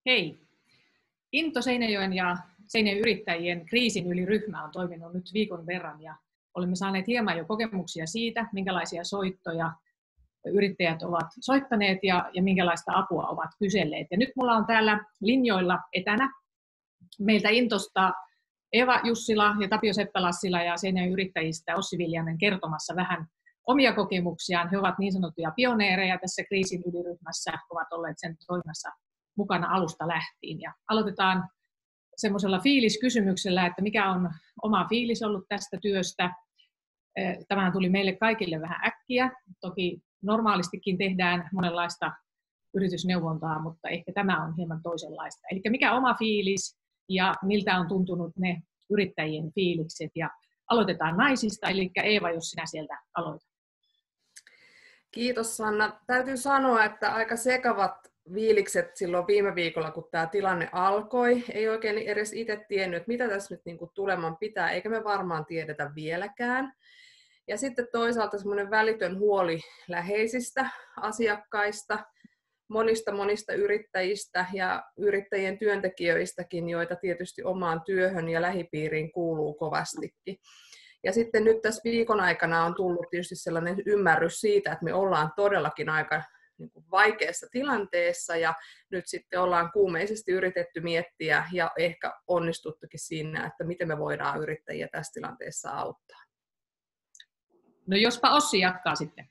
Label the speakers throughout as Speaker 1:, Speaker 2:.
Speaker 1: Hei! Into Seinäjoen ja Seinäjoen yrittäjien kriisin yli ryhmä on toiminut nyt viikon verran ja olemme saaneet hieman jo kokemuksia siitä, minkälaisia soittoja yrittäjät ovat soittaneet ja minkälaista apua ovat kyselleet. Ja nyt mulla on täällä linjoilla etänä meiltä Intosta Eva Jussila ja Tapio Seppä-Lassila ja Seinäjoen yrittäjistä Ossi Viljanen kertomassa vähän omia kokemuksiaan. He ovat niin sanottuja pioneereja tässä kriisin yliryhmässä, ovat olleet sen toiminnassa mukana alusta lähtien. Ja aloitetaan semmoisella fiiliskysymyksellä, että mikä on oma fiilis ollut tästä työstä. Tämä tuli meille kaikille vähän äkkiä. Toki normaalistikin tehdään monenlaista yritysneuvontaa, mutta ehkä tämä on hieman toisenlaista. Eli mikä oma fiilis ja miltä on tuntunut ne yrittäjien fiilikset. Ja aloitetaan naisista, eli Eeva, jos sinä sieltä aloitat.
Speaker 2: Kiitos Sanna. Täytyy sanoa, että aika sekavat fiilikset silloin viime viikolla, kun tämä tilanne alkoi. Ei oikein edes itse tiennyt, että mitä tässä nyt tuleman pitää, eikä me varmaan tiedetä vieläkään. Ja sitten toisaalta semmoinen välitön huoli läheisistä asiakkaista, monista yrittäjistä ja yrittäjien työntekijöistäkin, joita tietysti omaan työhön ja lähipiiriin kuuluu kovastikin. Ja sitten nyt tässä viikon aikana on tullut tietysti sellainen ymmärrys siitä, että me ollaan todellakin aika vaikeassa tilanteessa ja nyt sitten ollaan kuumeisesti yritetty miettiä ja ehkä onnistuttukin siinä, että miten me voidaan yrittäjiä tässä tilanteessa auttaa.
Speaker 1: No jospa Ossi jatkaa sitten.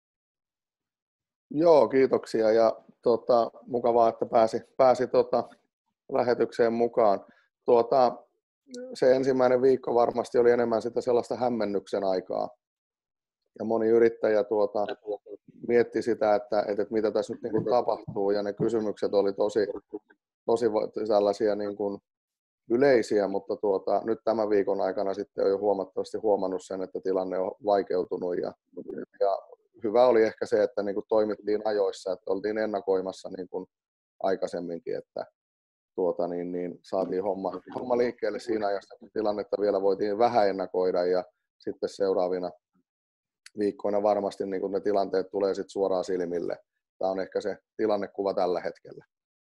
Speaker 3: Joo, kiitoksia ja mukavaa, että pääsi lähetykseen mukaan. Se ensimmäinen viikko varmasti oli enemmän sitä sellaista hämmennyksen aikaa. Ja moni yrittäjä mietti sitä, että mitä tässä nyt tapahtuu, ja ne kysymykset oli tosi tällaisia yleisiä, mutta nyt tämän viikon aikana sitten on jo huomattavasti huomannut sen, että tilanne on vaikeutunut. Ja hyvä oli ehkä se, että toimittiin ajoissa, että oltiin ennakoimassa aikaisemminkin, että saatiin homma liikkeelle siinä ajassa, kun tilannetta vielä voitiin vähän ennakoida, ja sitten seuraavina viikkoina varmasti ne tilanteet tulee sitten suoraan silmille. Tämä on ehkä se tilannekuva tällä hetkellä.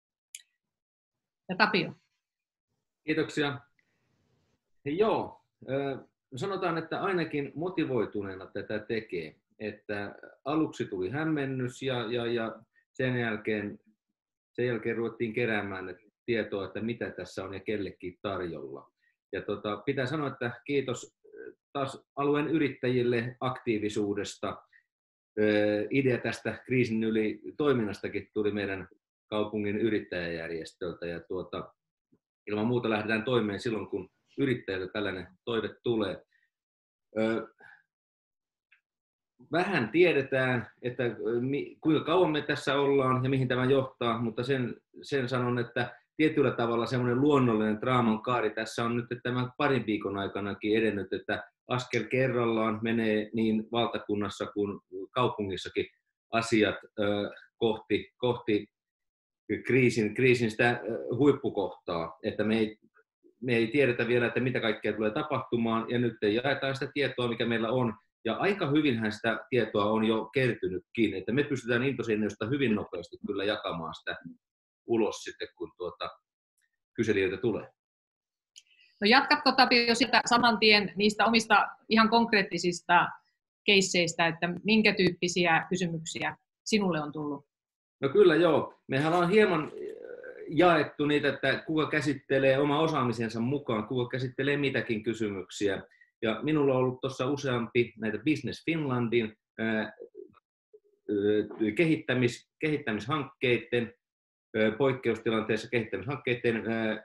Speaker 1: Ja Tapio.
Speaker 4: Kiitoksia. Joo, sanotaan, että ainakin motivoituneena tätä tekee. Että aluksi tuli hämmennys ja sen jälkeen ruvettiin keräämään tietoa, että mitä tässä on ja kellekin tarjolla. Ja pitää sanoa, että kiitos taas alueen yrittäjille aktiivisuudesta. Idea tästä kriisin yli toiminnastakin tuli meidän kaupungin yrittäjäjärjestöltä. Ja ilman muuta lähdetään toimeen silloin, kun yrittäjille tällainen toive tulee. Vähän tiedetään, että kuinka kauan me tässä ollaan ja mihin tämä johtaa, mutta sen sanon, että tietyllä tavalla semmoinen luonnollinen draaman kaari tässä on nyt tämän parin viikon aikanakin edennyt, että askel kerrallaan menee niin valtakunnassa kuin kaupungissakin asiat kohti kriisin sitä huippukohtaa, että me ei tiedetä vielä, että mitä kaikkea tulee tapahtumaan, ja nyt jaetaan sitä tietoa, mikä meillä on, ja aika hyvinhän sitä tietoa on jo kertynytkin, että me pystytään Into-Seinäjoesta hyvin nopeasti kyllä jakamaan sitä ulos sitten, kun kyselijöitä tulee.
Speaker 1: No jatkatko Tapio sitä saman tien niistä omista ihan konkreettisista keisseistä, että minkä tyyppisiä kysymyksiä sinulle on tullut?
Speaker 4: No kyllä joo. Mehän on hieman jaettu niitä, että kuka käsittelee oma osaamisensa mukaan, kuka käsittelee mitäkin kysymyksiä. Ja minulla on ollut tuossa useampi näitä Business Finlandin kehittämishankkeiden, poikkeustilanteessa kehittämishankkeiden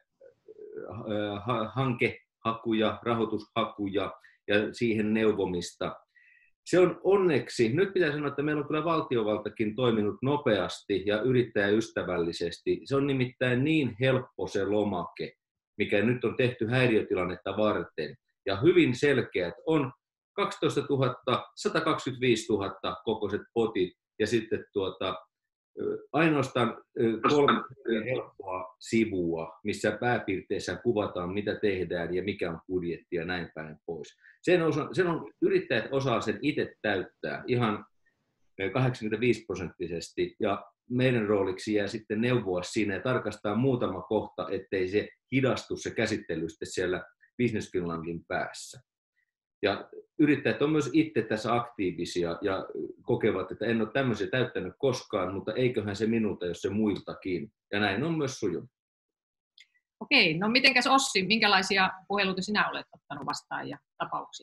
Speaker 4: hankehakuja, rahoitushakuja ja siihen neuvomista. Se on onneksi, nyt pitää sanoa, että meillä on kyllä valtiovaltakin toiminut nopeasti ja yrittäjäystävällisesti. Se on nimittäin niin helppo se lomake, mikä nyt on tehty häiriötilannetta varten. Ja hyvin selkeät on 12 000, 125 000 kokoiset potit ja sitten ainoastaan 3 helppoa sivua, missä pääpiirteissä kuvataan, mitä tehdään ja mikä on budjetti ja näin päin pois. Sen on yrittäjät osaa sen itse täyttää ihan 85%. Ja meidän rooliksi jää sitten neuvoa siinä ja tarkastaa muutama kohta, ettei se hidastu se käsittely sitten siellä Business Finlandin päässä. Ja yrittäjät on myös itse tässä aktiivisia ja kokevat, että en ole tämmöisiä täyttänyt koskaan, mutta eiköhän se minulta, jos se muiltakin. Ja näin on myös sujunut.
Speaker 1: Okei, no mitenkäs Ossi, minkälaisia puheluita sinä olet ottanut vastaan ja tapauksia?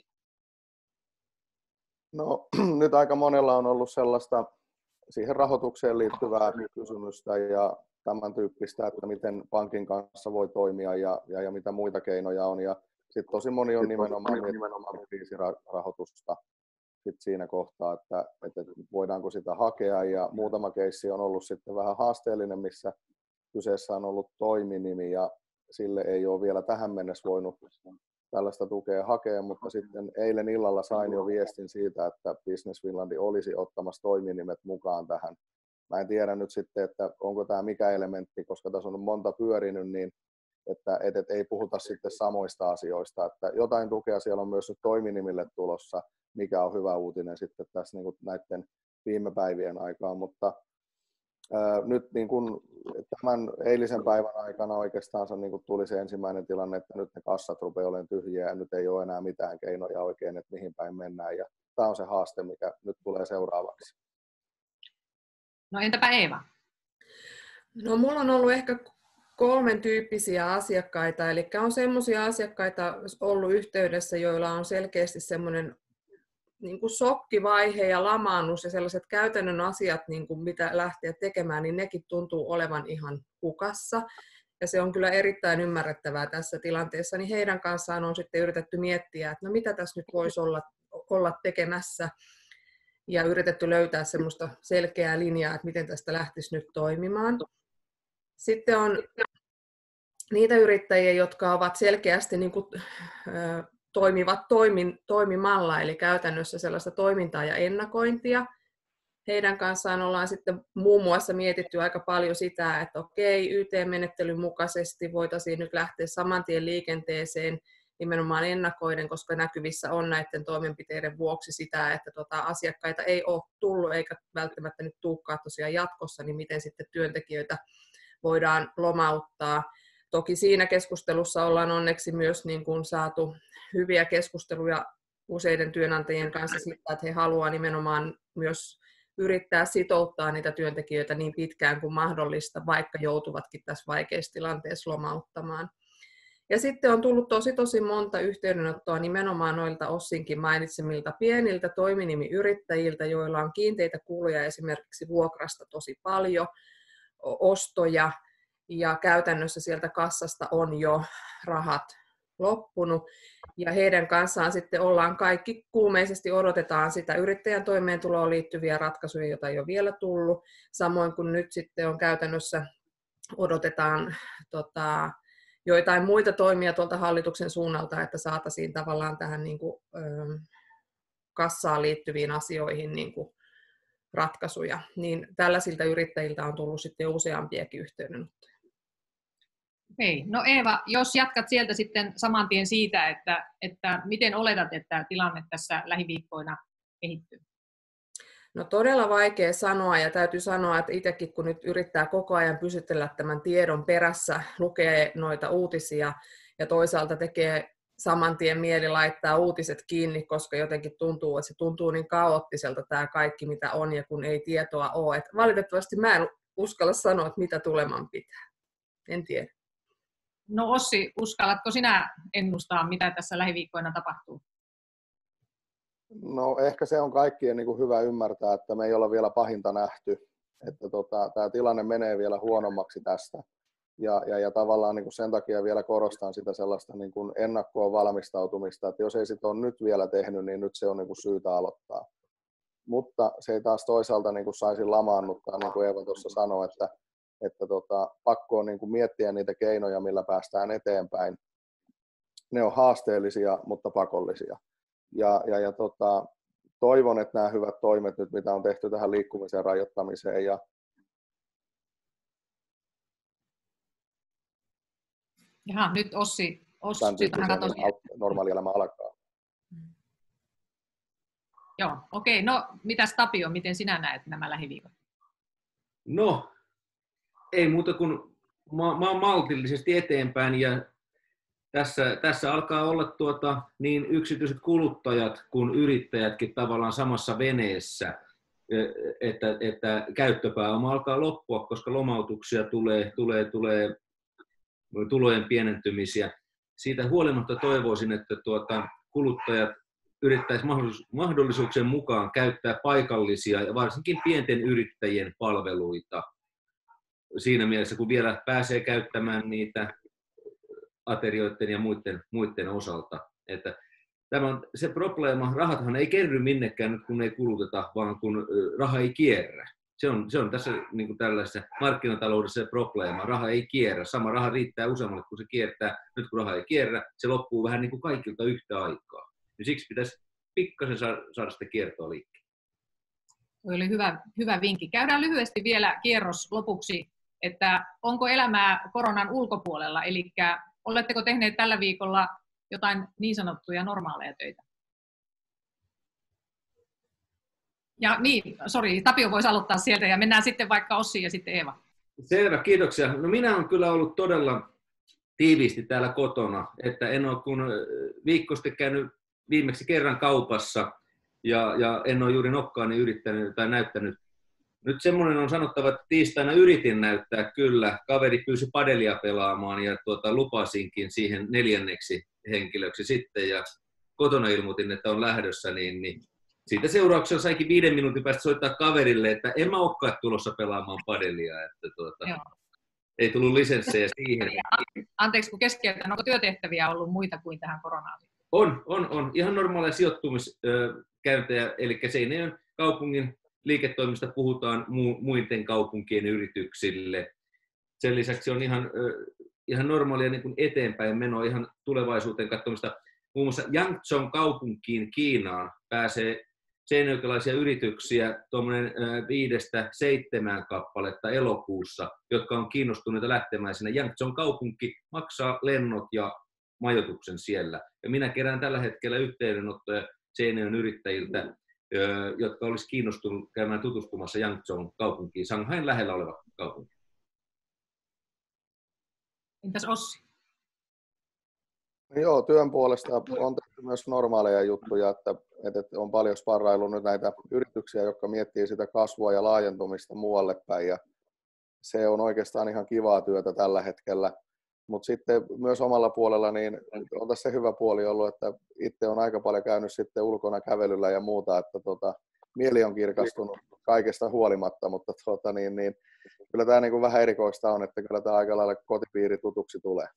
Speaker 3: No nyt aika monella on ollut sellaista siihen rahoitukseen liittyvää kysymystä ja tämän tyyppistä, että miten pankin kanssa voi toimia ja mitä muita keinoja on. Ja sitten tosi moni on nimenomaan kriisirahoitusta sit siinä kohtaa, että voidaanko sitä hakea. Ja muutama keissi on ollut sitten vähän haasteellinen, missä kyseessä on ollut toiminimi ja sille ei ole vielä tähän mennessä voinut tällaista tukea hakea, mutta sitten eilen illalla sain jo viestin siitä, että Business Finland olisi ottamassa toiminimet mukaan tähän. Mä en tiedä nyt sitten, että onko tämä mikä elementti, koska tässä on monta pyörinyt, niin että ei puhuta sitten samoista asioista. Että jotain tukea siellä on myös nyt toiminimille tulossa, mikä on hyvä uutinen sitten tässä niin kuin näiden viime päivien aikaan, mutta nyt niin kuin tämän eilisen päivän aikana oikeastaan niin kuin tuli se ensimmäinen tilanne, että nyt ne kassat rupeaa olemaan tyhjiä ja nyt ei ole enää mitään keinoja oikein, että mihin päin mennään. Ja tämä on se haaste, mikä nyt tulee seuraavaksi.
Speaker 1: No entäpä Eeva?
Speaker 2: No mulla on ollut ehkä 3 tyyppisiä asiakkaita, eli on semmoisia asiakkaita ollut yhteydessä, joilla on selkeästi semmoinen niin kuin shokkivaihe ja lamaannus ja sellaiset käytännön asiat, niin kuin mitä lähteä tekemään, niin nekin tuntuu olevan ihan hukassa. Ja se on kyllä erittäin ymmärrettävää tässä tilanteessa, niin heidän kanssaan on sitten yritetty miettiä, että no mitä tässä nyt voisi olla tekemässä. Ja yritetty löytää semmoista selkeää linjaa, että miten tästä lähtisi nyt toimimaan. Sitten on niitä yrittäjiä, jotka ovat selkeästi niin kuin, toimivat toimimalla, eli käytännössä sellaista toimintaa ja ennakointia. Heidän kanssaan ollaan sitten muun muassa mietitty aika paljon sitä, että okei, YT-menettelyn mukaisesti voitaisiin nyt lähteä saman tien liikenteeseen nimenomaan ennakoiden, koska näkyvissä on näiden toimenpiteiden vuoksi sitä, että asiakkaita ei ole tullut eikä välttämättä nyt tulekaan tosiaan jatkossa, niin miten sitten työntekijöitä voidaan lomauttaa. Toki siinä keskustelussa ollaan onneksi myös niin kuin saatu hyviä keskusteluja useiden työnantajien kanssa siitä, että he haluavat nimenomaan myös yrittää sitouttaa niitä työntekijöitä niin pitkään kuin mahdollista, vaikka joutuvatkin tässä vaikeassa tilanteessa lomauttamaan. Ja sitten on tullut tosi monta yhteydenottoa nimenomaan noilta Ossinkin mainitsemilta pieniltä toiminimiyrittäjiltä, joilla on kiinteitä kuluja esimerkiksi vuokrasta tosi paljon, ostoja, ja käytännössä sieltä kassasta on jo rahat loppunut. Ja heidän kanssaan sitten ollaan kaikki kuumeisesti odotetaan sitä yrittäjän toimeentuloon liittyviä ratkaisuja, joita ei ole vielä tullut. Samoin kuin nyt sitten on käytännössä odotetaan joitain muita toimia tuolta hallituksen suunnalta, että saataisiin tavallaan tähän niin kuin, kassaan liittyviin asioihin niin kuin ratkaisuja. Niin tällaisilta yrittäjiltä on tullut sitten useampiakin yhteydenottoja.
Speaker 1: Okei. No Eeva, jos jatkat sieltä sitten saman tien siitä, että miten oletat, että tilanne tässä lähiviikkoina kehittyy?
Speaker 2: No todella vaikea sanoa ja täytyy sanoa, että itsekin kun nyt yrittää koko ajan pysytellä tämän tiedon perässä, lukee noita uutisia ja toisaalta tekee saman tien mieli laittaa uutiset kiinni, koska jotenkin tuntuu, että se tuntuu niin kaoottiselta tämä kaikki mitä on ja kun ei tietoa ole. Että valitettavasti mä en uskalla sanoa, että mitä tuleman pitää. En tiedä.
Speaker 1: No Ossi, uskallatko sinä ennustaa, mitä tässä lähiviikkoina tapahtuu?
Speaker 3: No ehkä se on kaikkien niin kuin hyvä ymmärtää, että me ei olla vielä pahinta nähty, että tämä tilanne menee vielä huonommaksi tästä. Ja tavallaan niin kuin sen takia vielä korostan sitä sellaista niin kuin ennakkoon valmistautumista, että jos ei sitä ole nyt vielä tehnyt, niin nyt se on niin kuin syytä aloittaa. Mutta se ei taas toisaalta niin kuin saisi lamaannuttaa, niin kuin Eeva tuossa sanoi, että pakko on niin kuin miettiä niitä keinoja, millä päästään eteenpäin. Ne on haasteellisia, mutta pakollisia. Ja toivon, että nämä hyvät toimet nyt, mitä on tehty tähän liikkumisen rajoittamiseen
Speaker 1: Jaha, nyt Ossi
Speaker 3: normaali elämä alkaa.
Speaker 1: Joo, okei. No mitäs Tapio, miten sinä näet nämä lähiviikot?
Speaker 4: No, ei muuta kuin maltillisesti eteenpäin ja tässä alkaa olla niin yksityiset kuluttajat kuin yrittäjätkin tavallaan samassa veneessä, että käyttöpääoma alkaa loppua, koska lomautuksia tulee tulojen pienentymisiä. Siitä huolimatta toivoisin, että kuluttajat yrittäisivät mahdollisuuksien mukaan käyttää paikallisia ja varsinkin pienten yrittäjien palveluita. Siinä mielessä, kun vielä pääsee käyttämään niitä aterioiden ja muiden osalta. Että tämä on se probleema, rahathan ei kerry minnekään nyt, kun ei kuluteta, vaan kun raha ei kierrä. Se on tässä niin kuin tällaisessa markkinataloudessa se probleema. Raha ei kierrä. Sama raha riittää useammalle, kun se kiertää. Nyt kun raha ei kierrä, se loppuu vähän niin kuin kaikilta yhtä aikaa. Ja siksi pitäisi pikkasen saada sitä kiertoa liikkeelle.
Speaker 1: Tuo oli hyvä vinkki. Käydään lyhyesti vielä kierros lopuksi, että onko elämää koronan ulkopuolella, eli oletteko tehneet tällä viikolla jotain niin sanottuja normaaleja töitä? Ja niin, Tapio voisi aloittaa sieltä ja mennään sitten vaikka Ossi ja sitten Eeva.
Speaker 4: Selvä, kiitoksia. No minä olen kyllä ollut todella tiiviisti täällä kotona, että en ole kun viikko sitten käynyt viimeksi kerran kaupassa ja en ole juuri nokkaani yrittänyt tai näyttänyt. Nyt semmoinen on sanottava, että tiistaina yritin näyttää kyllä. Kaveri pyysi padelia pelaamaan ja lupasinkin siihen 4. henkilöksi sitten ja kotona ilmoitin, että on lähdössä, niin siitä seurauksena saikin 5 minuutin päästä soittaa kaverille, että en mä olekaan tulossa pelaamaan padelia, että ei tullut lisenssejä siihen.
Speaker 1: Anteeksi kun keskeytän, onko työtehtäviä ollut muita kuin tähän koronaan?
Speaker 4: On. Ihan normaaleja sijoittumiskäyntejä, eli Seinäjoen kaupungin liiketoimista puhutaan muiden kaupunkien yrityksille. Sen lisäksi on ihan normaalia niin kuin eteenpäin menoa, ihan tulevaisuuteen katsomista. Muun muassa Yangzhou kaupunkiin Kiinaan pääsee seinäjokilaisia yrityksiä 5-7 kappaletta elokuussa, jotka on kiinnostuneita lähtemään sinne. Yangzhou kaupunki maksaa lennot ja majoituksen siellä. Ja minä kerään tällä hetkellä yhteydenottoja Seinäjoen yrittäjiltä, jotka olisi kiinnostunut käymään tutustumassa Yangzhou kaupunkiin, Shanghain lähellä oleva kaupunki.
Speaker 1: Entäs Ossi?
Speaker 3: Joo, työn puolesta on tehty myös normaaleja juttuja, että on paljon sparrailu nyt näitä yrityksiä, jotka miettii sitä kasvua ja laajentumista muualle päin. Ja se on oikeastaan ihan kivaa työtä tällä hetkellä. Mutta sitten myös omalla puolella niin on tässä hyvä puoli ollut, että itse on aika paljon käynyt sitten ulkona kävelyllä ja muuta, että mieli on kirkastunut kaikesta huolimatta, mutta kyllä tämä niin kuin vähän erikoista on, että kyllä tämä aika lailla kotipiiri tutuksi tulee.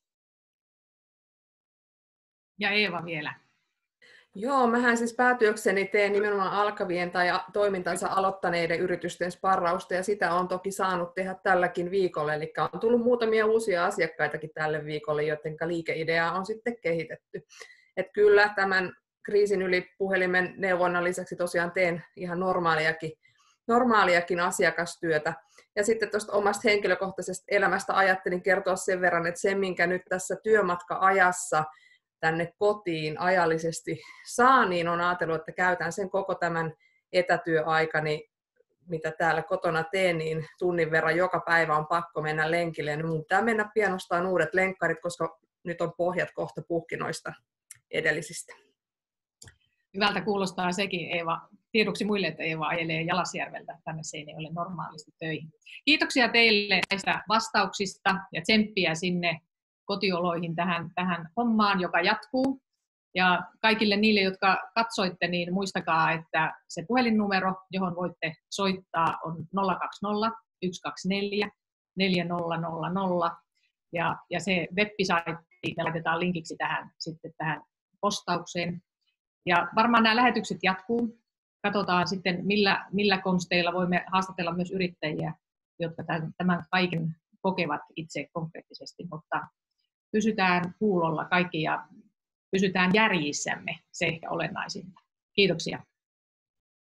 Speaker 1: Ja Eeva vielä.
Speaker 2: Joo, mähän siis päätyökseni teen nimenomaan alkavien tai toimintansa aloittaneiden yritysten sparrausta, ja sitä on toki saanut tehdä tälläkin viikolla. Eli on tullut muutamia uusia asiakkaitakin tälle viikolle, joiden liikeideaa on sitten kehitetty. Että kyllä tämän kriisin yli puhelimen neuvonnan lisäksi tosiaan teen ihan normaaliakin asiakastyötä. Ja sitten tuosta omasta henkilökohtaisesta elämästä ajattelin kertoa sen verran, että se, minkä nyt tässä työmatka-ajassa tänne kotiin ajallisesti saa, niin on ajatellut, että käytän sen koko tämän etätyöaikani, mitä täällä kotona teen, niin tunnin verran joka päivä on pakko mennä lenkille. Mun pitää mennä pian ostamaan uudet lenkkarit, koska nyt on pohjat kohta puhki noista edellisistä.
Speaker 1: Hyvältä kuulostaa sekin, Eeva. Tiedoksi muille, että Eeva ajelee Jalasjärveltä tänne Seinäjoelle normaalisti töihin. Kiitoksia teille näistä vastauksista ja tsemppiä sinne kotioloihin tähän hommaan, joka jatkuu. Ja kaikille niille, jotka katsoitte, niin muistakaa, että se puhelinnumero, johon voitte soittaa, on 020 124 4000. Ja se web-saitti me laitetaan linkiksi tähän postaukseen. Ja varmaan nämä lähetykset jatkuu. Katsotaan sitten, millä konsteilla voimme haastatella myös yrittäjiä, jotka tämän kaiken kokevat itse konkreettisesti. Mutta pysytään kuulolla kaikki ja pysytään järjissämme, se ehkä olennaisinta. Kiitoksia.